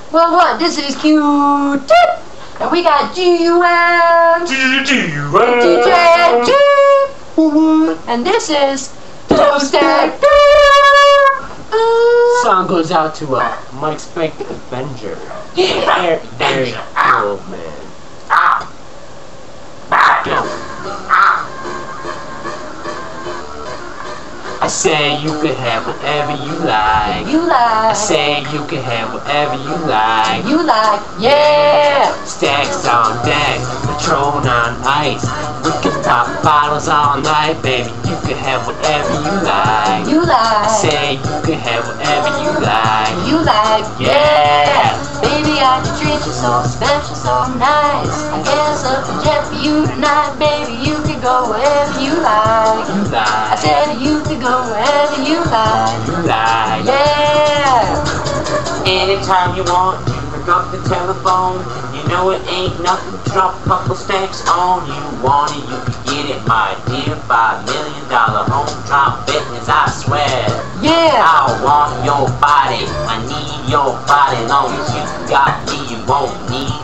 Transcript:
What? This is Q-Tip, and we got G-U-M, DJ G, and this is Toasted. Song goes out to Mike Spike the Avenger. Yeah, very cool, man. I say you can have whatever you like. I say you can have whatever you like. Yeah. Stacks on deck, Patron on ice. We can pop bottles all night, baby. You can have whatever you like. I say you can have whatever you like. Yeah. Baby, I can treat you so special, so nice. I guess up a jet for you tonight, baby. You can go wherever you like. I said you can go wherever you like. Yeah. Anytime you want, you pick up the telephone. You know it ain't nothing to drop a couple stacks on. You want it, you can get it, my dear. $5 million home drop business, I swear. Yeah. I want your body, I need your body. Long as you got me, you won't need